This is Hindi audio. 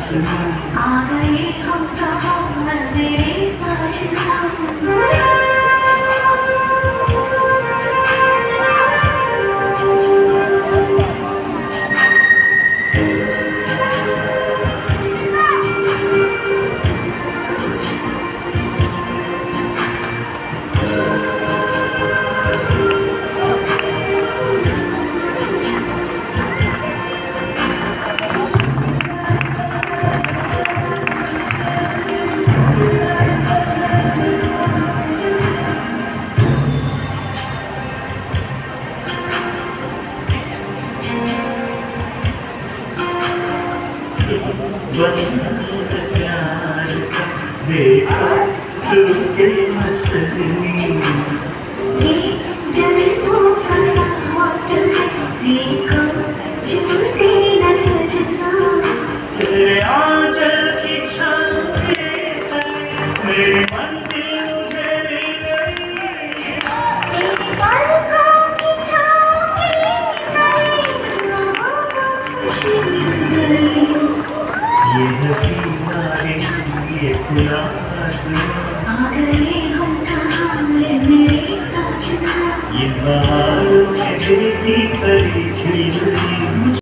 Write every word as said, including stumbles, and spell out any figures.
आ गए हम कहाँ मेरे साजना। प्यार का देखा तू के सजनी, ये जन्मों का साथ है देखो झूठे न सजना। तेरे आंचल की छाँव के मेरी मंजिल मुझे मिल गई। तेरे पलकों की छाँव के तले खुशी मिल गई। ये हसीना है ये खुला आसमां, आ गए हम कहाँ मेरे साजना। ये बहारों में दिल की कली खिल गई।